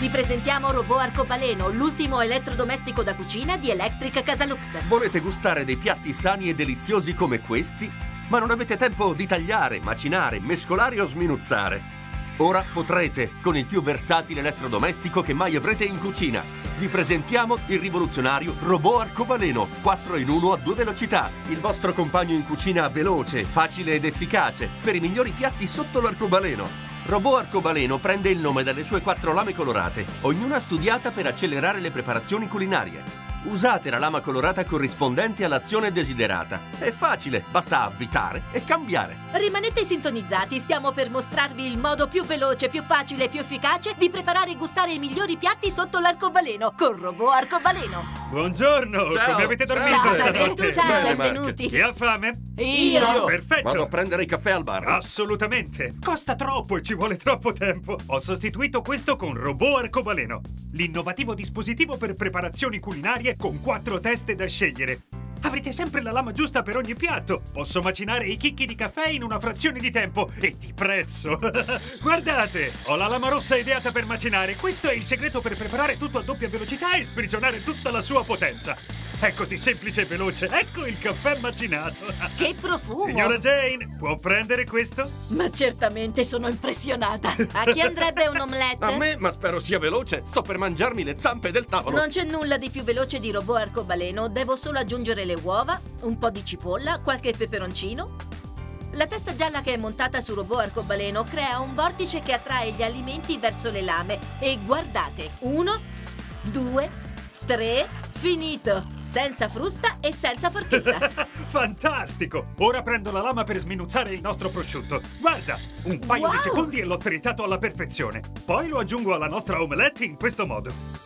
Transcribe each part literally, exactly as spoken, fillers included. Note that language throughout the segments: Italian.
Vi presentiamo Robot Arcobaleno, l'ultimo elettrodomestico da cucina di Electric Casalux. Volete gustare dei piatti sani e deliziosi come questi? Ma non avete tempo di tagliare, macinare, mescolare o sminuzzare? Ora potrete, con il più versatile elettrodomestico che mai avrete in cucina. Vi presentiamo il rivoluzionario Robot Arcobaleno, quattro in uno a due velocità. Il vostro compagno in cucina veloce, facile ed efficace, per i migliori piatti sotto l'arcobaleno. Robot Arcobaleno prende il nome dalle sue quattro lame colorate, ognuna studiata per accelerare le preparazioni culinarie. Usate la lama colorata corrispondente all'azione desiderata. È facile, basta avvitare e cambiare. Rimanete sintonizzati, stiamo per mostrarvi il modo più veloce, più facile e più efficace di preparare e gustare i migliori piatti sotto l'arcobaleno con Robot Arcobaleno. Buongiorno, ciao. Come avete dormito Ciao, stanotte? ciao, Bene, benvenuti. Chi ha fame? Io. Perfetto. Vado a prendere il caffè al bar. Assolutamente. Costa troppo e ci vuole troppo tempo. Ho sostituito questo con Robot Arcobaleno, l'innovativo dispositivo per preparazioni culinarie con quattro teste da scegliere. Avrete sempre la lama giusta per ogni piatto. Posso macinare i chicchi di caffè in una frazione di tempo e di prezzo. Guardate, ho la lama rossa ideata per macinare. Questo è il segreto per preparare tutto a doppia velocità e sprigionare tutta la sua potenza. È così semplice e veloce. Ecco il caffè macinato. Che profumo! Signora Jane, può prendere questo? Ma certamente sono impressionata. A chi andrebbe un omelette? A me, ma spero sia veloce. Sto per mangiarmi le zampe del tavolo. Non c'è nulla di più veloce di Robot Arcobaleno. Devo solo aggiungere le uova, un po' di cipolla, qualche peperoncino. La testa gialla che è montata su Robot Arcobaleno crea un vortice che attrae gli alimenti verso le lame. E guardate, uno, due, tre, finito! Senza frusta e senza forchetta. Fantastico! Ora prendo la lama per sminuzzare il nostro prosciutto. Guarda, un paio Wow! di secondi e l'ho tritato alla perfezione. Poi lo aggiungo alla nostra omelette in questo modo.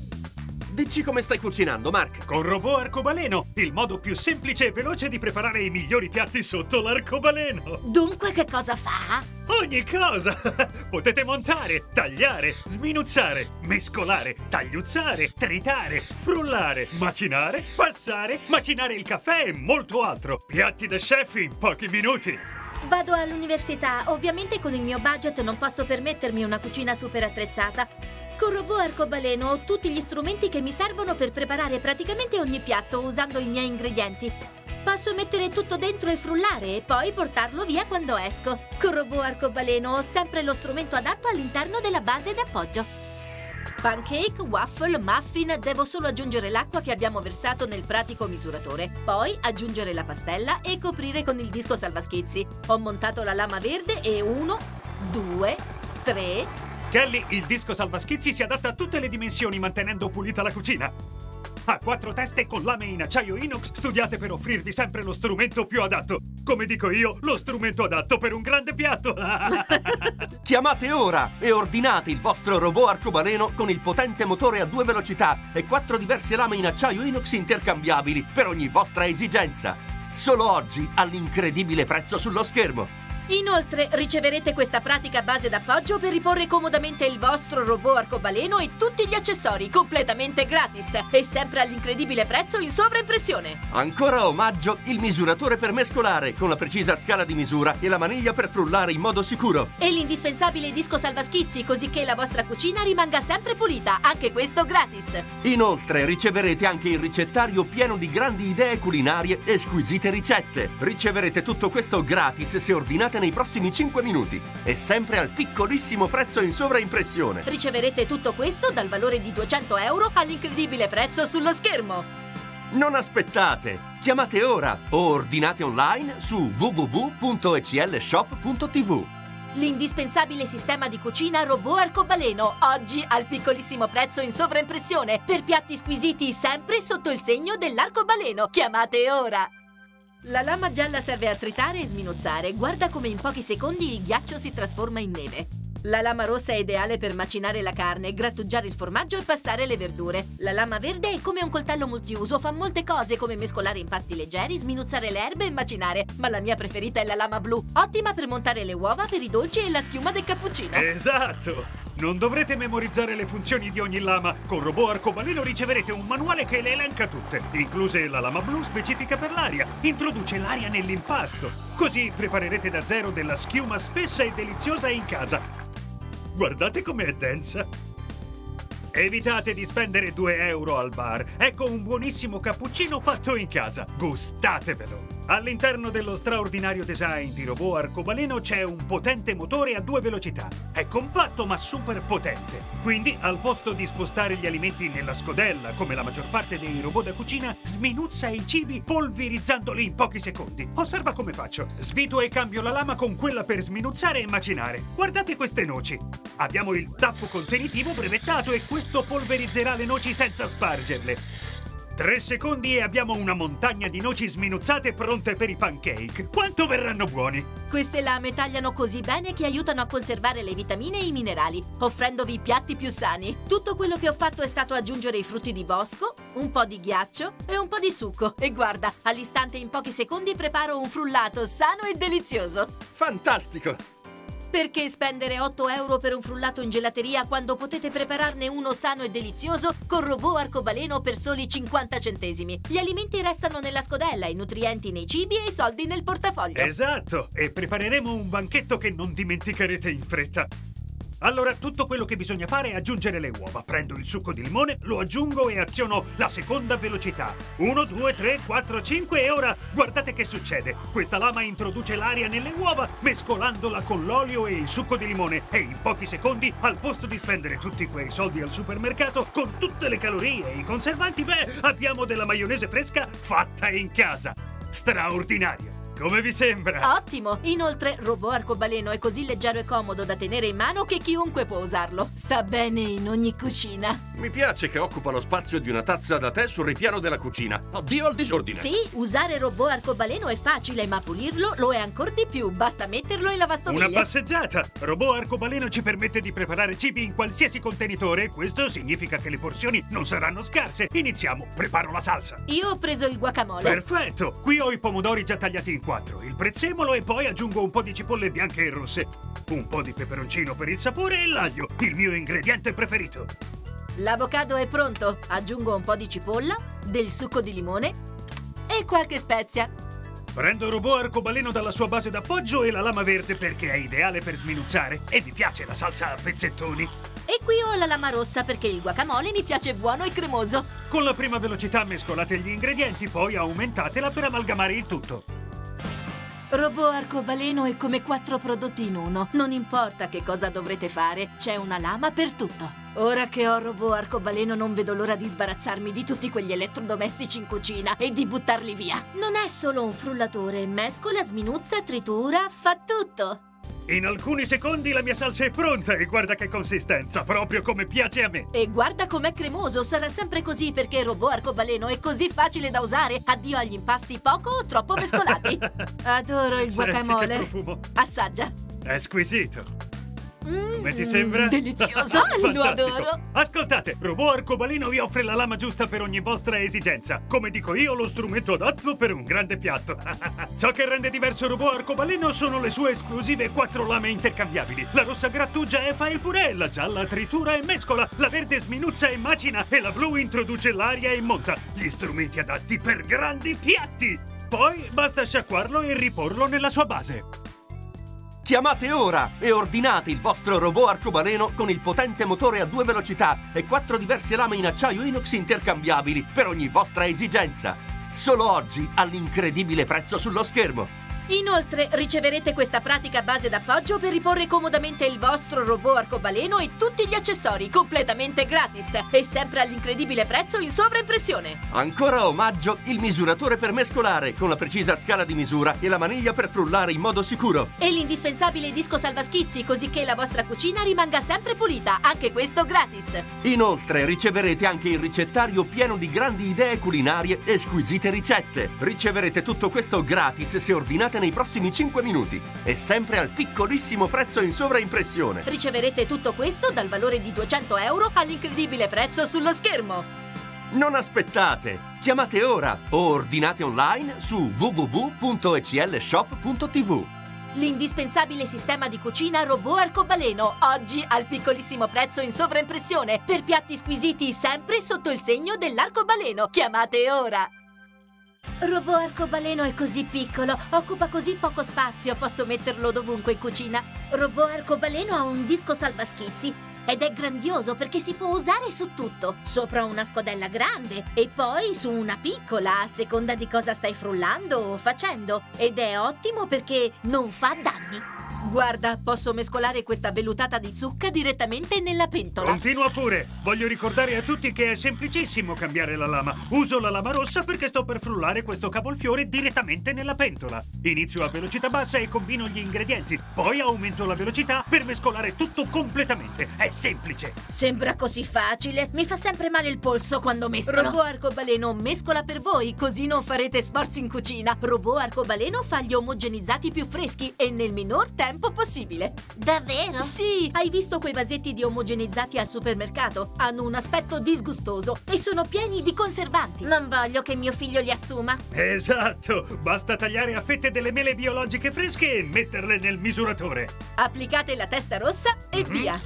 Dici come stai cucinando, Mark? Con Robot Arcobaleno, il modo più semplice e veloce di preparare i migliori piatti sotto l'arcobaleno. Dunque che cosa fa? Ogni cosa! Potete montare, tagliare, sminuzzare, mescolare, tagliuzzare, tritare, frullare, macinare, passare, macinare il caffè e molto altro. Piatti da chef in pochi minuti. Vado all'università. Ovviamente con il mio budget non posso permettermi una cucina super attrezzata. Con Robot Arcobaleno ho tutti gli strumenti che mi servono per preparare praticamente ogni piatto usando i miei ingredienti. Posso mettere tutto dentro e frullare e poi portarlo via quando esco. Con Robot Arcobaleno ho sempre lo strumento adatto all'interno della base d'appoggio. Pancake, waffle, muffin, devo solo aggiungere l'acqua che abbiamo versato nel pratico misuratore. Poi aggiungere la pastella e coprire con il disco salvaschizzi. Ho montato la lama verde e uno, due, tre... Kelly, il disco salvaschizzi si adatta a tutte le dimensioni mantenendo pulita la cucina. Ha quattro teste con lame in acciaio inox studiate per offrirvi sempre lo strumento più adatto. Come dico io, lo strumento adatto per un grande piatto. Chiamate ora e ordinate il vostro Robot Arcobaleno con il potente motore a due velocità e quattro diverse lame in acciaio inox intercambiabili per ogni vostra esigenza. Solo oggi all'incredibile prezzo sullo schermo. Inoltre riceverete questa pratica base d'appoggio per riporre comodamente il vostro Robot Arcobaleno e tutti gli accessori completamente gratis e sempre all'incredibile prezzo in sovraimpressione. Ancora omaggio il misuratore per mescolare con la precisa scala di misura e la maniglia per frullare in modo sicuro. E l'indispensabile disco salvaschizzi così che la vostra cucina rimanga sempre pulita, anche questo gratis. Inoltre riceverete anche il ricettario pieno di grandi idee culinarie e squisite ricette. Riceverete tutto questo gratis se ordinate nei prossimi cinque minuti e sempre al piccolissimo prezzo in sovraimpressione. Riceverete tutto questo dal valore di duecento euro all'incredibile prezzo sullo schermo. Non aspettate! Chiamate ora o ordinate online su w w w punto e c l shop punto t v. L'indispensabile sistema di cucina Robot Arcobaleno, oggi al piccolissimo prezzo in sovraimpressione, per piatti squisiti sempre sotto il segno dell'arcobaleno. Chiamate ora! La lama gialla serve a tritare e sminuzzare. Guarda come in pochi secondi il ghiaccio si trasforma in neve. La lama rossa è ideale per macinare la carne, grattugiare il formaggio e passare le verdure. La lama verde è come un coltello multiuso, fa molte cose come mescolare impasti leggeri, sminuzzare le erbe e macinare. Ma la mia preferita è la lama blu, ottima per montare le uova per i dolci e la schiuma del cappuccino. Esatto! Non dovrete memorizzare le funzioni di ogni lama. Con Robot Arcobaleno riceverete un manuale che le elenca tutte, incluse la lama blu specifica per l'aria. Introduce l'aria nell'impasto. Così preparerete da zero della schiuma spessa e deliziosa in casa. Guardate com'è densa! Evitate di spendere due euro al bar. Ecco un buonissimo cappuccino fatto in casa. Gustatevelo! All'interno dello straordinario design di robot arcobaleno c'è un potente motore a due velocità. È compatto ma super potente. Quindi, al posto di spostare gli alimenti nella scodella, come la maggior parte dei robot da cucina, sminuzza i cibi polverizzandoli in pochi secondi. Osserva come faccio. Svito e cambio la lama con quella per sminuzzare e macinare. Guardate queste noci. Abbiamo il tappo contenitivo brevettato e questo polverizzerà le noci senza spargerle. Tre secondi e abbiamo una montagna di noci sminuzzate pronte per i pancake. Quanto verranno buoni! Queste lame tagliano così bene che aiutano a conservare le vitamine e i minerali, offrendovi piatti più sani. Tutto quello che ho fatto è stato aggiungere i frutti di bosco, un po' di ghiaccio e un po' di succo. E guarda, all'istante in pochi secondi preparo un frullato sano e delizioso. Fantastico! Perché spendere otto euro per un frullato in gelateria quando potete prepararne uno sano e delizioso con robot arcobaleno per soli cinquanta centesimi? Gli alimenti restano nella scodella, i nutrienti nei cibi e i soldi nel portafoglio. Esatto! E prepareremo un banchetto che non dimenticherete in fretta. Allora, tutto quello che bisogna fare è aggiungere le uova. Prendo il succo di limone, lo aggiungo e aziono la seconda velocità. uno, due, tre, quattro, cinque e ora guardate che succede. Questa lama introduce l'aria nelle uova, mescolandola con l'olio e il succo di limone. E in pochi secondi, al posto di spendere tutti quei soldi al supermercato, con tutte le calorie e i conservanti, beh, abbiamo della maionese fresca fatta in casa. Straordinaria! Come vi sembra? Ottimo! Inoltre, robot arcobaleno è così leggero e comodo da tenere in mano che chiunque può usarlo. Sta bene in ogni cucina. Mi piace che occupa lo spazio di una tazza da tè sul ripiano della cucina. Addio al disordine! Sì, usare robot arcobaleno è facile, ma pulirlo lo è ancora di più. Basta metterlo in lavastoviglie. Una passeggiata! Robot arcobaleno ci permette di preparare cibi in qualsiasi contenitore. Questo significa che le porzioni non saranno scarse. Iniziamo. Preparo la salsa. Io ho preso il guacamole. Perfetto! Qui ho i pomodori già tagliati in quattro, il prezzemolo e poi aggiungo un po' di cipolle bianche e rosse, un po' di peperoncino per il sapore e l'aglio, il mio ingrediente preferito. L'avocado è pronto. Aggiungo un po' di cipolla, del succo di limone e qualche spezia. Prendo il robot arcobaleno dalla sua base d'appoggio e la lama verde perché è ideale per sminuzzare e mi piace la salsa a pezzettoni. E qui ho la lama rossa perché il guacamole mi piace buono e cremoso. Con la prima velocità mescolate gli ingredienti, poi aumentatela per amalgamare il tutto. Robot arcobaleno è come quattro prodotti in uno. Non importa che cosa dovrete fare, c'è una lama per tutto. Ora che ho robot arcobaleno non vedo l'ora di sbarazzarmi di tutti quegli elettrodomestici in cucina e di buttarli via. Non è solo un frullatore, mescola, sminuzza, tritura, fa tutto. In alcuni secondi la mia salsa è pronta e guarda che consistenza, proprio come piace a me. E guarda com'è cremoso, sarà sempre così perché il robot arcobaleno è così facile da usare. Addio agli impasti poco o troppo mescolati. Adoro il guacamole. Senti che profumo. Assaggia. È squisito. Mm, Come ti sembra? Delizioso, lo adoro. Ascoltate, robot arcobaleno vi offre la lama giusta per ogni vostra esigenza. Come dico io, lo strumento adatto per un grande piatto. Ciò che rende diverso robot arcobaleno sono le sue esclusive quattro lame intercambiabili. La rossa grattugia e fa il purè, la gialla tritura e mescola, la verde sminuzza e macina e la blu introduce l'aria e monta. Gli strumenti adatti per grandi piatti. Poi basta sciacquarlo e riporlo nella sua base. Chiamate ora e ordinate il vostro robot arcobaleno con il potente motore a due velocità e quattro diverse lame in acciaio inox intercambiabili per ogni vostra esigenza. Solo oggi all'incredibile prezzo sullo schermo. Inoltre riceverete questa pratica base d'appoggio per riporre comodamente il vostro robot arcobaleno e tutti gli accessori completamente gratis e sempre all'incredibile prezzo in sovraimpressione. Ancora a omaggio il misuratore per mescolare con la precisa scala di misura e la maniglia per frullare in modo sicuro. E l'indispensabile disco salvaschizzi così che la vostra cucina rimanga sempre pulita, anche questo gratis. Inoltre riceverete anche il ricettario pieno di grandi idee culinarie e squisite ricette. Riceverete tutto questo gratis se ordinate nei prossimi cinque minuti e sempre al piccolissimo prezzo in sovraimpressione. Riceverete tutto questo dal valore di duecento euro all'incredibile prezzo sullo schermo. Non aspettate! Chiamate ora o ordinate online su w w w punto e c l shop punto t v. L'indispensabile sistema di cucina robot arcobaleno, oggi al piccolissimo prezzo in sovraimpressione, per piatti squisiti sempre sotto il segno dell'arcobaleno. Chiamate ora! Robot arcobaleno è così piccolo, occupa così poco spazio, posso metterlo dovunque in cucina. Robot arcobaleno ha un disco salvaschizzi, ed è grandioso perché si può usare su tutto, sopra una scodella grande e poi su una piccola, a seconda di cosa stai frullando o facendo, ed è ottimo perché non fa danni. Guarda, posso mescolare questa vellutata di zucca direttamente nella pentola. Continua pure! Voglio ricordare a tutti che è semplicissimo cambiare la lama. Uso la lama rossa perché sto per frullare questo cavolfiore direttamente nella pentola. Inizio a velocità bassa e combino gli ingredienti. Poi aumento la velocità per mescolare tutto completamente. È semplice! Sembra così facile. Mi fa sempre male il polso quando mescolo. Robot Arcobaleno mescola per voi, così non farete sforzi in cucina. Robot Arcobaleno fa gli omogenizzati più freschi e nel minor tempo possibile. Davvero? Sì, hai visto quei vasetti di omogenizzati al supermercato? Hanno un aspetto disgustoso e sono pieni di conservanti. Non voglio che mio figlio li assuma. Esatto! Basta tagliare a fette delle mele biologiche fresche e metterle nel misuratore. Applicate la testa rossa e Mm-hmm. via.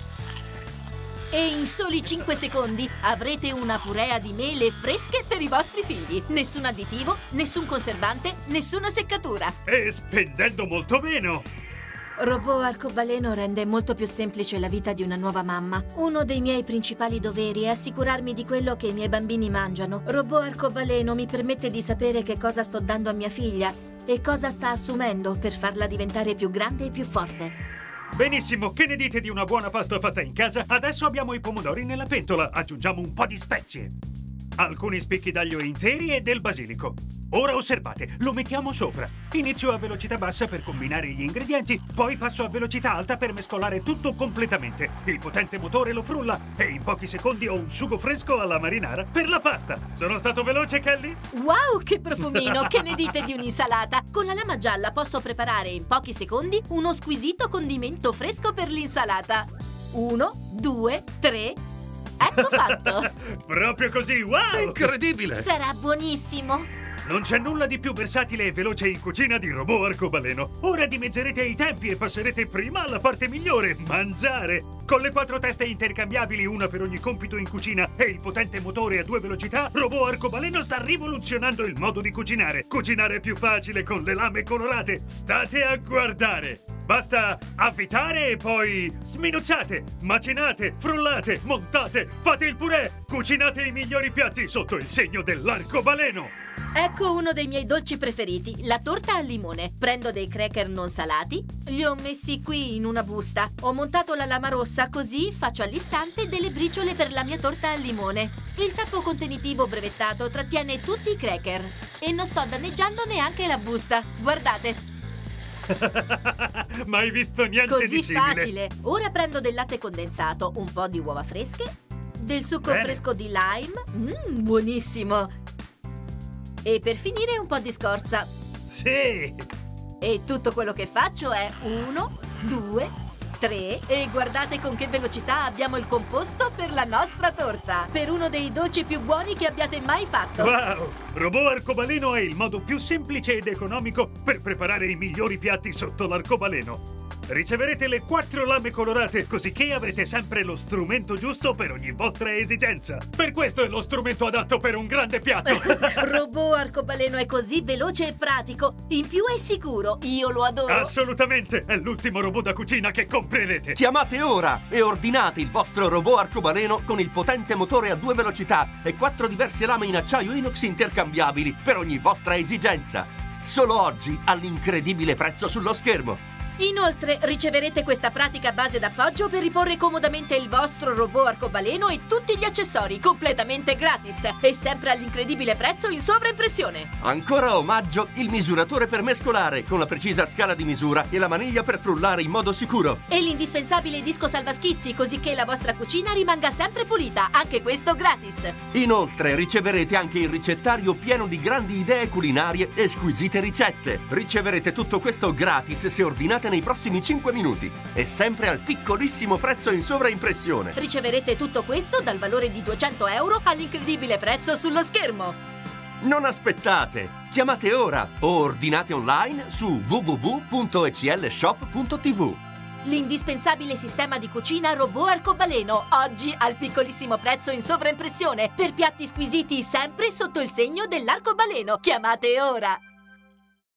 E in soli cinque secondi avrete una purea di mele fresche per i vostri figli. Nessun additivo, nessun conservante, nessuna seccatura. E spendendo molto meno! Robot Arcobaleno rende molto più semplice la vita di una nuova mamma. Uno dei miei principali doveri è assicurarmi di quello che i miei bambini mangiano. Robot Arcobaleno mi permette di sapere che cosa sto dando a mia figlia e cosa sta assumendo per farla diventare più grande e più forte. Benissimo, che ne dite di una buona pasta fatta in casa? Adesso abbiamo i pomodori nella pentola. Aggiungiamo un po' di spezie. Alcuni spicchi d'aglio interi e del basilico. Ora osservate, lo mettiamo sopra. Inizio a velocità bassa per combinare gli ingredienti, poi passo a velocità alta per mescolare tutto completamente. Il potente motore lo frulla e in pochi secondi ho un sugo fresco alla marinara per la pasta. Sono stato veloce, Kelly? Wow, che profumino! Che ne dite di un'insalata? Con la lama gialla posso preparare in pochi secondi uno squisito condimento fresco per l'insalata. Uno, due, tre... Ecco fatto! Proprio così, wow! Incredibile! Sarà buonissimo. Non c'è nulla di più versatile e veloce in cucina di Robot Arcobaleno. Ora dimezzerete i tempi e passerete prima alla parte migliore, mangiare. Con le quattro teste intercambiabili, una per ogni compito in cucina, e il potente motore a due velocità, Robot Arcobaleno sta rivoluzionando il modo di cucinare. Cucinare è più facile con le lame colorate. State a guardare. Basta avvitare e poi sminuzzate, macinate, frullate, montate, fate il purè, cucinate i migliori piatti sotto il segno dell'arcobaleno. Ecco uno dei miei dolci preferiti, la torta al limone. Prendo dei cracker non salati, li ho messi qui in una busta. Ho montato la lama rossa, così faccio all'istante delle briciole per la mia torta al limone. Il tappo contenitivo brevettato trattiene tutti i cracker e non sto danneggiando neanche la busta. Guardate. Mai visto niente Così di simile. facile. Ora prendo del latte condensato, un po' di uova fresche, del succo Bene. fresco di lime, mmm, buonissimo, e per finire un po' di scorza. Sì. E tutto quello che faccio è uno, due, tre e guardate con che velocità abbiamo il composto per la nostra torta. Per uno dei dolci più buoni che abbiate mai fatto. Wow! Robot Arcobaleno è il modo più semplice ed economico per preparare i migliori piatti sotto l'arcobaleno. Riceverete le quattro lame colorate, cosicché avrete sempre lo strumento giusto per ogni vostra esigenza. Per questo è lo strumento adatto per un grande piatto. Robot Arcobaleno è così veloce e pratico. In più è sicuro. Io lo adoro. Assolutamente! È l'ultimo robot da cucina che comprerete. Chiamate ora e ordinate il vostro robot arcobaleno con il potente motore a due velocità e quattro diverse lame in acciaio inox intercambiabili per ogni vostra esigenza. Solo oggi all'incredibile prezzo sullo schermo. Inoltre riceverete questa pratica base d'appoggio per riporre comodamente il vostro robot arcobaleno e tutti gli accessori completamente gratis e sempre all'incredibile prezzo in sovraimpressione. Ancora omaggio il misuratore per mescolare con la precisa scala di misura e la maniglia per frullare in modo sicuro. E l'indispensabile disco salvaschizzi, così che la vostra cucina rimanga sempre pulita, anche questo gratis. Inoltre riceverete anche il ricettario pieno di grandi idee culinarie e squisite ricette. Riceverete tutto questo gratis se ordinate nei prossimi cinque minuti e sempre al piccolissimo prezzo in sovraimpressione. Riceverete tutto questo dal valore di duecento euro all'incredibile prezzo sullo schermo. Non aspettate! Chiamate ora o ordinate online su w w w punto e c l shop punto t v. L'indispensabile sistema di cucina robot arcobaleno, oggi al piccolissimo prezzo in sovraimpressione, per piatti squisiti sempre sotto il segno dell'arcobaleno. Chiamate ora!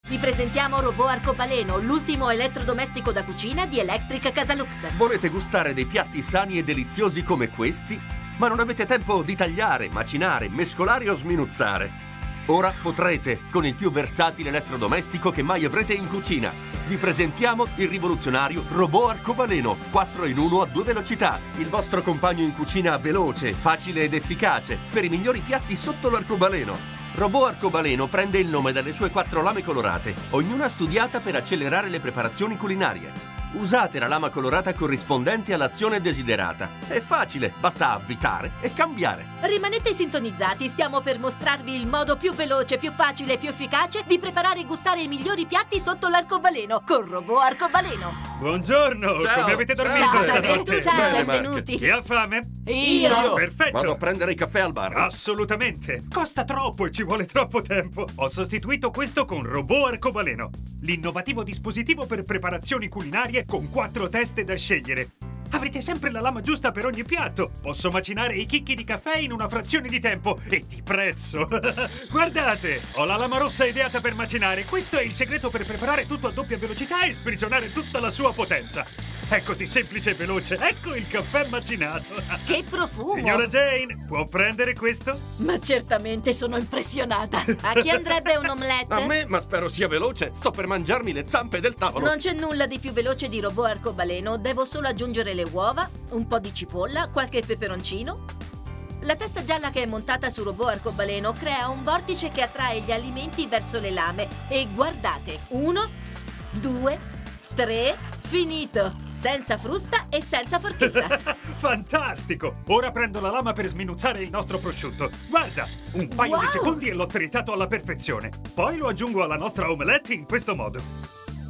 Vi presentiamo Robot Arcobaleno, l'ultimo elettrodomestico da cucina di Electric Casalux. Volete gustare dei piatti sani e deliziosi come questi, ma non avete tempo di tagliare, macinare, mescolare o sminuzzare? Ora potrete, con il più versatile elettrodomestico che mai avrete in cucina. Vi presentiamo il rivoluzionario Robot Arcobaleno, quattro in uno a due velocità. Il vostro compagno in cucina veloce, facile ed efficace, per i migliori piatti sotto l'arcobaleno. Robot Arcobaleno prende il nome dalle sue quattro lame colorate, ognuna studiata per accelerare le preparazioni culinarie. Usate la lama colorata corrispondente all'azione desiderata. È facile, basta avvitare e cambiare. Rimanete sintonizzati, stiamo per mostrarvi il modo più veloce, più facile e più efficace di preparare e gustare i migliori piatti sotto l'arcobaleno con Robot Arcobaleno. Buongiorno, Ciao. come avete dormito Ciao, stanotte? Ciao, Bene, benvenuti. Chi ha fame? Io. Perfetto. Vado a prendere il caffè al bar. Assolutamente. Costa troppo e ci vuole troppo tempo. Ho sostituito questo con Robot Arcobaleno, l'innovativo dispositivo per preparazioni culinarie con quattro teste da scegliere. Avrete sempre la lama giusta per ogni piatto. Posso macinare i chicchi di caffè in una frazione di tempo e di prezzo. Guardate, ho la lama rossa ideata per macinare. Questo è il segreto per preparare tutto a doppia velocità e sprigionare tutta la sua potenza. È così semplice e veloce. Ecco il caffè macinato. Che profumo! Signora Jane, può prendere questo? Ma certamente sono impressionata. A chi andrebbe un omelette? A me, ma spero sia veloce. Sto per mangiarmi le zampe del tavolo. Non c'è nulla di più veloce di Robot Arcobaleno. Devo solo aggiungere le uova, un po' di cipolla, qualche peperoncino. La testa gialla che è montata su Robot Arcobaleno crea un vortice che attrae gli alimenti verso le lame. E guardate, uno, due, tre, finito! Senza frusta e senza forchetta. Fantastico! Ora prendo la lama per sminuzzare il nostro prosciutto. Guarda, un paio Wow! di secondi e l'ho tritato alla perfezione. Poi lo aggiungo alla nostra omelette in questo modo.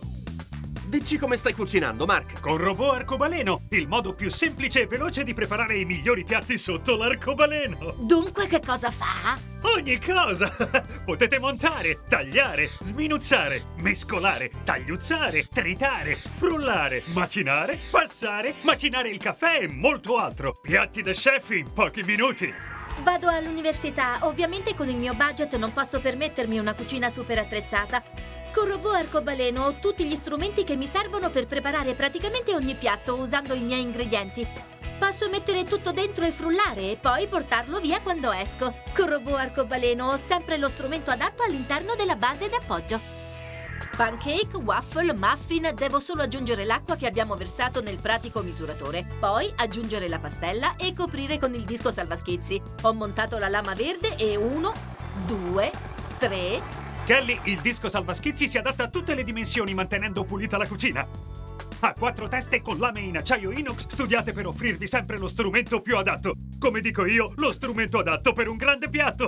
Dici come stai cucinando, Mark? Con Robot Arcobaleno, il modo più semplice e veloce di preparare i migliori piatti sotto l'arcobaleno. Dunque che cosa fa? Ogni cosa! Potete montare, tagliare, sminuzzare, mescolare, tagliuzzare, tritare, frullare, macinare, passare, macinare il caffè e molto altro. Piatti da chef in pochi minuti. Vado all'università. Ovviamente con il mio budget non posso permettermi una cucina super attrezzata. Con Robot Arcobaleno ho tutti gli strumenti che mi servono per preparare praticamente ogni piatto usando i miei ingredienti. Posso mettere tutto dentro e frullare e poi portarlo via quando esco. Con Robot Arcobaleno ho sempre lo strumento adatto all'interno della base d'appoggio. Pancake, waffle, muffin, devo solo aggiungere l'acqua che abbiamo versato nel pratico misuratore. Poi aggiungere la pastella e coprire con il disco salvaschizzi. Ho montato la lama verde e uno, due, tre... Kelly, il disco salvaschizzi si adatta a tutte le dimensioni mantenendo pulita la cucina. Ha quattro teste con lame in acciaio inox studiate per offrirvi sempre lo strumento più adatto. Come dico io, lo strumento adatto per un grande piatto.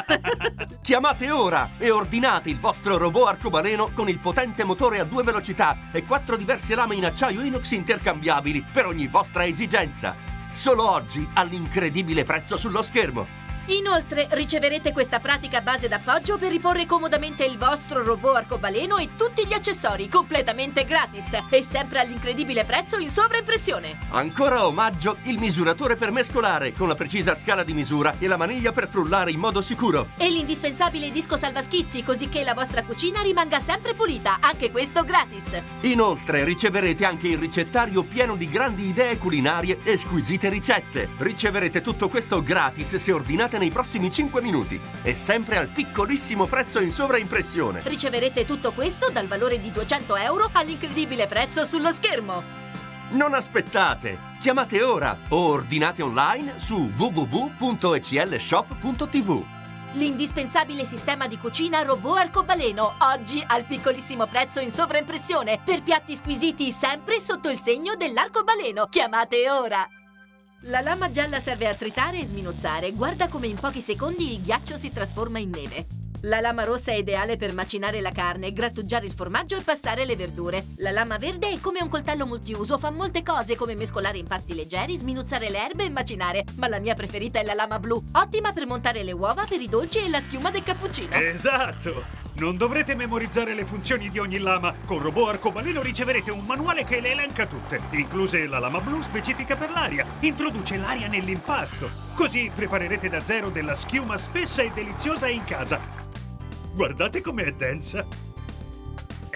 Chiamate ora e ordinate il vostro Robot Arcobaleno con il potente motore a due velocità e quattro diverse lame in acciaio inox intercambiabili per ogni vostra esigenza. Solo oggi all'incredibile prezzo sullo schermo. Inoltre riceverete questa pratica base d'appoggio per riporre comodamente il vostro Robot Arcobaleno e tutti gli accessori completamente gratis e sempre all'incredibile prezzo in sovraimpressione. Ancora omaggio il misuratore per mescolare con la precisa scala di misura e la maniglia per frullare in modo sicuro. E l'indispensabile disco salvaschizzi così che la vostra cucina rimanga sempre pulita, anche questo gratis. Inoltre riceverete anche il ricettario pieno di grandi idee culinarie e squisite ricette. Riceverete tutto questo gratis se ordinate nei prossimi cinque minuti e sempre al piccolissimo prezzo in sovraimpressione. Riceverete tutto questo dal valore di duecento euro all'incredibile prezzo sullo schermo. Non aspettate! Chiamate ora o ordinate online su w w w punto e c l shop punto t v. L'indispensabile sistema di cucina Robot Arcobaleno, oggi al piccolissimo prezzo in sovraimpressione, per piatti squisiti sempre sotto il segno dell'arcobaleno. Chiamate ora! La lama gialla serve a tritare e sminuzzare. Guarda come in pochi secondi il ghiaccio si trasforma in neve. La lama rossa è ideale per macinare la carne, grattugiare il formaggio e passare le verdure. La lama verde è come un coltello multiuso, fa molte cose come mescolare impasti leggeri, sminuzzare le erbe e macinare. Ma la mia preferita è la lama blu, ottima per montare le uova per i dolci e la schiuma del cappuccino. Esatto! Non dovrete memorizzare le funzioni di ogni lama. Con Robot Arcobaleno riceverete un manuale che le elenca tutte, incluse la lama blu specifica per l'aria. Introduce l'aria nell'impasto. Così preparerete da zero della schiuma spessa e deliziosa in casa. Guardate com'è densa!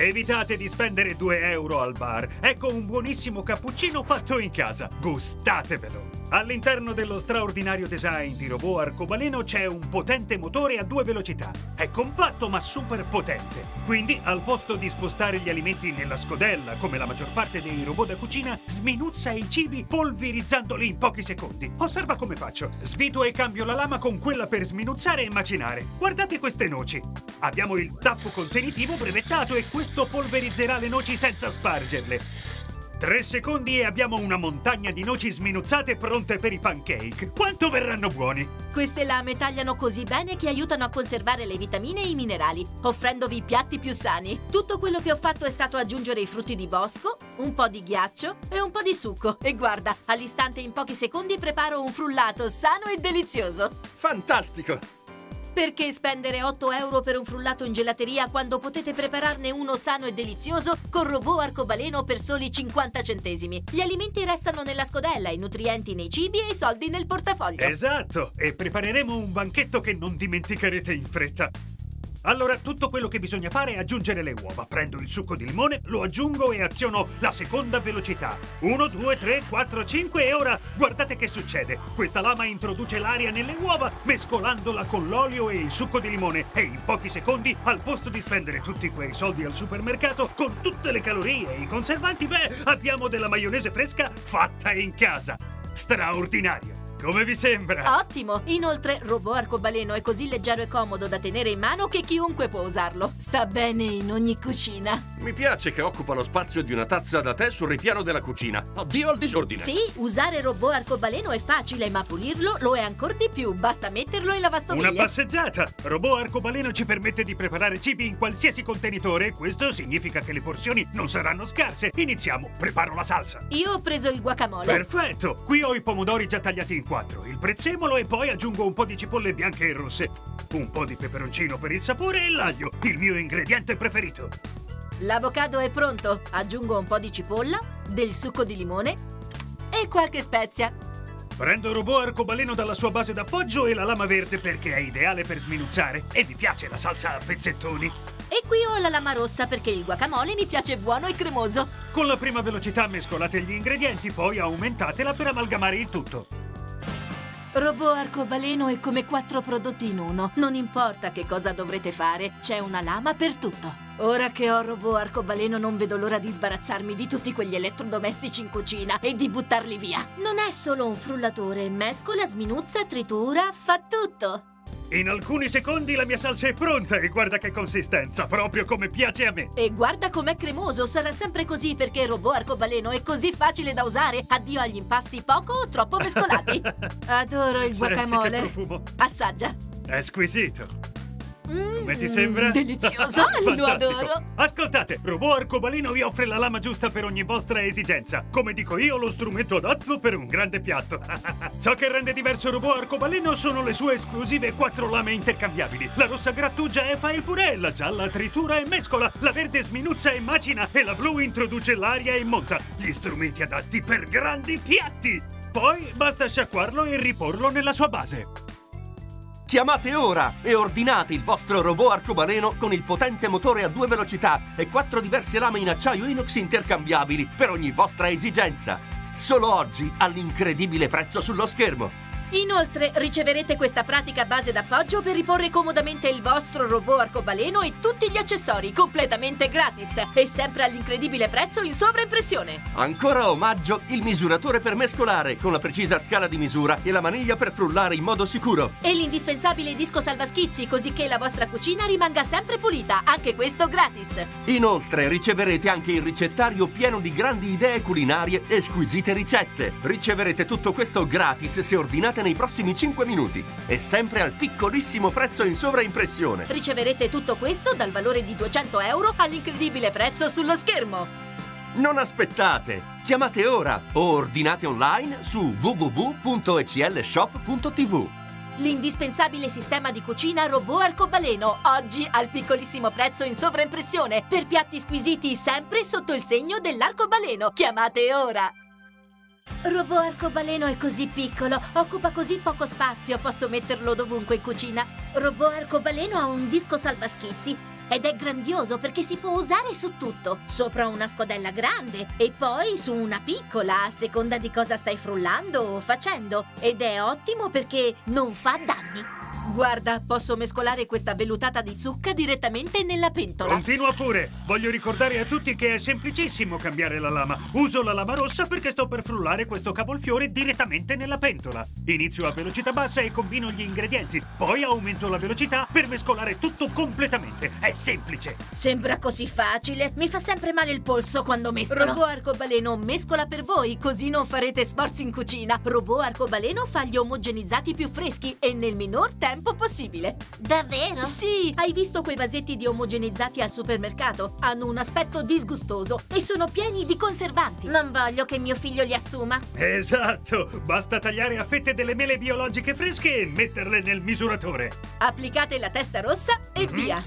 Evitate di spendere due euro al bar. Ecco un buonissimo cappuccino fatto in casa. Gustatevelo! All'interno dello straordinario design di robot arcobaleno c'è un potente motore a due velocità. È compatto ma super potente. Quindi, al posto di spostare gli alimenti nella scodella, come la maggior parte dei robot da cucina, sminuzza i cibi polverizzandoli in pochi secondi. Osserva come faccio. Svido e cambio la lama con quella per sminuzzare e macinare. Guardate queste noci. Abbiamo il tappo contenitivo brevettato e questo polverizzerà le noci senza spargerle. Tre secondi e abbiamo una montagna di noci sminuzzate pronte per i pancake. Quanto verranno buoni! Queste lame tagliano così bene che aiutano a conservare le vitamine e i minerali, offrendovi piatti più sani. Tutto quello che ho fatto è stato aggiungere i frutti di bosco, un po' di ghiaccio e un po' di succo. E guarda, all'istante in pochi secondi preparo un frullato sano e delizioso. Fantastico! Perché spendere otto euro per un frullato in gelateria quando potete prepararne uno sano e delizioso con robot arcobaleno per soli cinquanta centesimi? Gli alimenti restano nella scodella, i nutrienti nei cibi e i soldi nel portafoglio. Esatto! E prepareremo un banchetto che non dimenticherete in fretta. Allora, tutto quello che bisogna fare è aggiungere le uova. Prendo il succo di limone, lo aggiungo e aziono la seconda velocità. uno, due, tre, quattro, cinque e ora guardate che succede. Questa lama introduce l'aria nelle uova, mescolandola con l'olio e il succo di limone. E in pochi secondi, al posto di spendere tutti quei soldi al supermercato, con tutte le calorie e i conservanti, beh, abbiamo della maionese fresca fatta in casa. Straordinario! Come vi sembra? Ottimo! Inoltre, robot arcobaleno è così leggero e comodo da tenere in mano che chiunque può usarlo. Sta bene in ogni cucina. Mi piace che occupa lo spazio di una tazza da tè sul ripiano della cucina. Addio al disordine! Sì, usare robot arcobaleno è facile, ma pulirlo lo è ancora di più. Basta metterlo in lavastoviglie. Una passeggiata! Robot arcobaleno ci permette di preparare cibi in qualsiasi contenitore. Questo significa che le porzioni non saranno scarse. Iniziamo. Preparo la salsa. Io ho preso il guacamole. Perfetto! Qui ho i pomodori già tagliati in quattro, il prezzemolo e poi aggiungo un po' di cipolle bianche e rosse, un po' di peperoncino per il sapore e l'aglio, il mio ingrediente preferito. L'avocado è pronto. Aggiungo un po' di cipolla, del succo di limone e qualche spezia. Prendo il robot arcobaleno dalla sua base d'appoggio e la lama verde perché è ideale per sminuzzare e mi piace la salsa a pezzettoni. E qui ho la lama rossa perché il guacamole mi piace buono e cremoso. Con la prima velocità mescolate gli ingredienti, poi aumentatela per amalgamare il tutto. Robot arcobaleno è come quattro prodotti in uno. Non importa che cosa dovrete fare, c'è una lama per tutto. Ora che ho robot arcobaleno non vedo l'ora di sbarazzarmi di tutti quegli elettrodomestici in cucina e di buttarli via. Non è solo un frullatore, mescola, sminuzza, tritura, fa tutto. In alcuni secondi la mia salsa è pronta e guarda che consistenza, proprio come piace a me. E guarda com'è cremoso, sarà sempre così perché il robot arcobaleno è così facile da usare. Addio agli impasti poco o troppo mescolati. Adoro il guacamole. Senti che profumo. Assaggia. È squisito. Mm, Come ti sembra? Delizioso, lo adoro. Ascoltate, robot arcobaleno vi offre la lama giusta per ogni vostra esigenza. Come dico io, lo strumento adatto per un grande piatto. Ciò che rende diverso il robot arcobaleno sono le sue esclusive quattro lame intercambiabili. La rossa grattugia e fa il purè, la gialla tritura e mescola, la verde sminuzza e macina e la blu introduce l'aria e monta. Gli strumenti adatti per grandi piatti. Poi basta sciacquarlo e riporlo nella sua base. Chiamate ora e ordinate il vostro robot arcobaleno con il potente motore a due velocità e quattro diverse lame in acciaio inox intercambiabili per ogni vostra esigenza. Solo oggi all'incredibile prezzo sullo schermo. Inoltre riceverete questa pratica base d'appoggio per riporre comodamente il vostro robot arcobaleno e tutti gli accessori completamente gratis e sempre all'incredibile prezzo in sovraimpressione. Ancora omaggio il misuratore per mescolare con la precisa scala di misura e la maniglia per frullare in modo sicuro. E l'indispensabile disco salvaschizzi così che la vostra cucina rimanga sempre pulita, anche questo gratis. Inoltre riceverete anche il ricettario pieno di grandi idee culinarie e squisite ricette. Riceverete tutto questo gratis se ordinate nei prossimi cinque minuti e sempre al piccolissimo prezzo in sovraimpressione. Riceverete tutto questo dal valore di duecento euro all'incredibile prezzo sullo schermo. Non aspettate! Chiamate ora o ordinate online su w w w punto e c l shop punto t v. L'indispensabile sistema di cucina robot arcobaleno, oggi al piccolissimo prezzo in sovraimpressione, per piatti squisiti sempre sotto il segno dell'arcobaleno. Chiamate ora! Robot arcobaleno è così piccolo, occupa così poco spazio, posso metterlo dovunque in cucina. Robot arcobaleno ha un disco salvaschizzi ed è grandioso perché si può usare su tutto. Sopra una scodella grande e poi su una piccola, a seconda di cosa stai frullando o facendo. Ed è ottimo perché non fa danni. Guarda, posso mescolare questa vellutata di zucca direttamente nella pentola. Continua pure! Voglio ricordare a tutti che è semplicissimo cambiare la lama. Uso la lama rossa perché sto per frullare questo cavolfiore direttamente nella pentola. Inizio a velocità bassa e combino gli ingredienti. Poi aumento la velocità per mescolare tutto completamente. È semplice! Sembra così facile. Mi fa sempre male il polso quando mescolo. Robot Arcobaleno mescola per voi, così non farete sforzi in cucina. Robot Arcobaleno fa gli omogenizzati più freschi e nel minor tempo possibile. Davvero? Sì, hai visto quei vasetti di omogenizzati al supermercato? Hanno un aspetto disgustoso e sono pieni di conservanti. Non voglio che mio figlio li assuma. Esatto! Basta tagliare a fette delle mele biologiche fresche e metterle nel misuratore. Applicate la testa rossa e Mhm. via.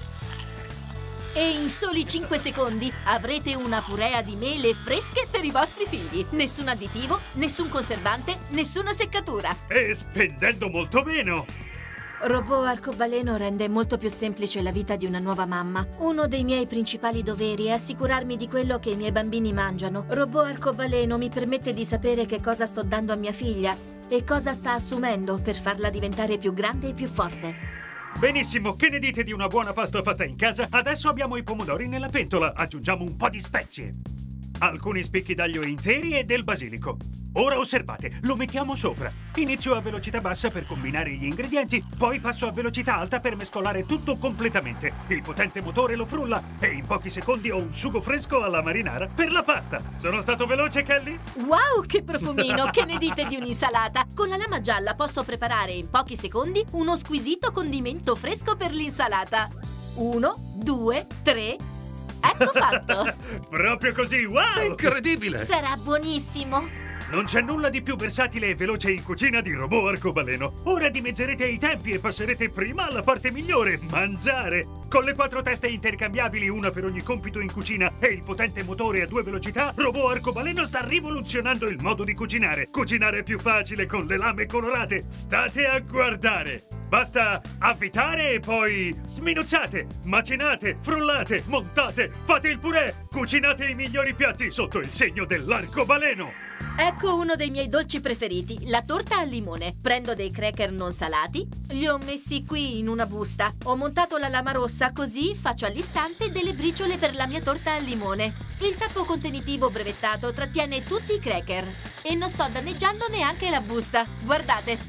E in soli cinque secondi avrete una purea di mele fresche per i vostri figli. Nessun additivo, nessun conservante, nessuna seccatura. E spendendo molto meno! Robot Arcobaleno rende molto più semplice la vita di una nuova mamma. Uno dei miei principali doveri è assicurarmi di quello che i miei bambini mangiano. Robot Arcobaleno mi permette di sapere che cosa sto dando a mia figlia e cosa sta assumendo per farla diventare più grande e più forte. Benissimo, che ne dite di una buona pasta fatta in casa? Adesso abbiamo i pomodori nella pentola. Aggiungiamo un po' di spezie. Alcuni spicchi d'aglio interi e del basilico. Ora osservate, lo mettiamo sopra. Inizio a velocità bassa per combinare gli ingredienti, poi passo a velocità alta per mescolare tutto completamente. Il potente motore lo frulla e in pochi secondi ho un sugo fresco alla marinara per la pasta. Sono stato veloce, Kelly? Wow, che profumino! Che ne dite di un'insalata? Con la lama gialla posso preparare in pochi secondi uno squisito condimento fresco per l'insalata. Uno, due, tre... Ecco fatto! Proprio così, wow! Incredibile! Sarà buonissimo. Non c'è nulla di più versatile e veloce in cucina di Robot Arcobaleno. Ora dimezzerete i tempi e passerete prima alla parte migliore, mangiare. Con le quattro teste intercambiabili, una per ogni compito in cucina, e il potente motore a due velocità, Robot Arcobaleno sta rivoluzionando il modo di cucinare. Cucinare è più facile con le lame colorate. State a guardare. Basta avvitare e poi sminuzzate, macinate, frullate, montate, fate il purè, cucinate i migliori piatti sotto il segno dell'arcobaleno. Ecco uno dei miei dolci preferiti, la torta al limone. Prendo dei cracker non salati, li ho messi qui in una busta. Ho montato la lama rossa, così faccio all'istante delle briciole per la mia torta al limone. Il tappo contenitivo brevettato trattiene tutti i cracker e non sto danneggiando neanche la busta. Guardate.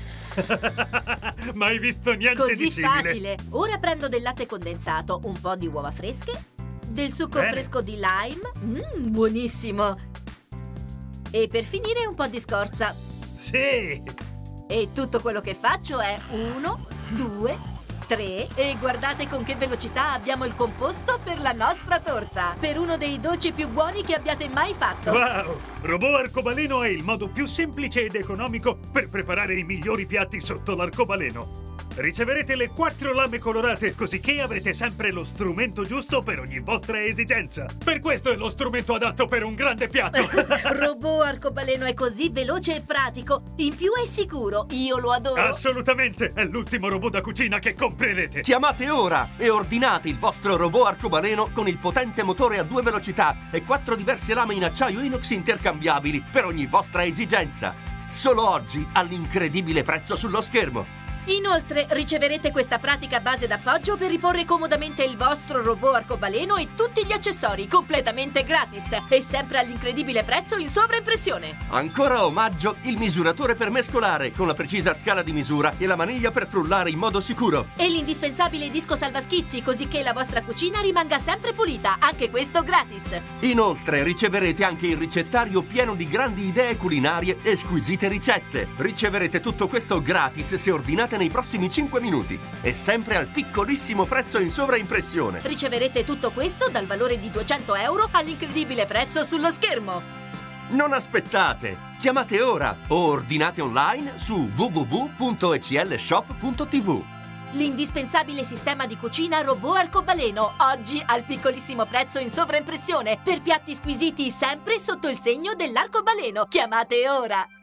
Mai visto niente Così di simile. facile. Ora prendo del latte condensato, un po' di uova fresche, del succo Bene. fresco di lime, mmm, buonissimo. E per finire un po' di scorza. Sì. E tutto quello che faccio è uno, due, tre e guardate con che velocità abbiamo il composto per la nostra torta. Per uno dei dolci più buoni che abbiate mai fatto. Wow! Robot Arcobaleno è il modo più semplice ed economico per preparare i migliori piatti sotto l'arcobaleno. Riceverete le quattro lame colorate, così che avrete sempre lo strumento giusto per ogni vostra esigenza. Per questo è lo strumento adatto per un grande piatto. Robot Arcobaleno è così veloce e pratico. In più è sicuro. Io lo adoro. Assolutamente! È l'ultimo robot da cucina che comprerete. Chiamate ora e ordinate il vostro robot arcobaleno con il potente motore a due velocità e quattro diverse lame in acciaio inox intercambiabili per ogni vostra esigenza. Solo oggi all'incredibile prezzo sullo schermo. Inoltre riceverete questa pratica base d'appoggio per riporre comodamente il vostro robot arcobaleno e tutti gli accessori completamente gratis e sempre all'incredibile prezzo in sovraimpressione. Ancora omaggio il misuratore per mescolare con la precisa scala di misura e la maniglia per frullare in modo sicuro. E l'indispensabile disco salvaschizzi, così che la vostra cucina rimanga sempre pulita, anche questo gratis. Inoltre riceverete anche il ricettario pieno di grandi idee culinarie e squisite ricette. Riceverete tutto questo gratis se ordinate nei prossimi cinque minuti e sempre al piccolissimo prezzo in sovraimpressione. Riceverete tutto questo dal valore di duecento euro all'incredibile prezzo sullo schermo. Non aspettate! Chiamate ora o ordinate online su w w w punto e c l shop punto t v. L'indispensabile sistema di cucina Robot Arcobaleno, oggi al piccolissimo prezzo in sovraimpressione, per piatti squisiti sempre sotto il segno dell'arcobaleno. Chiamate ora!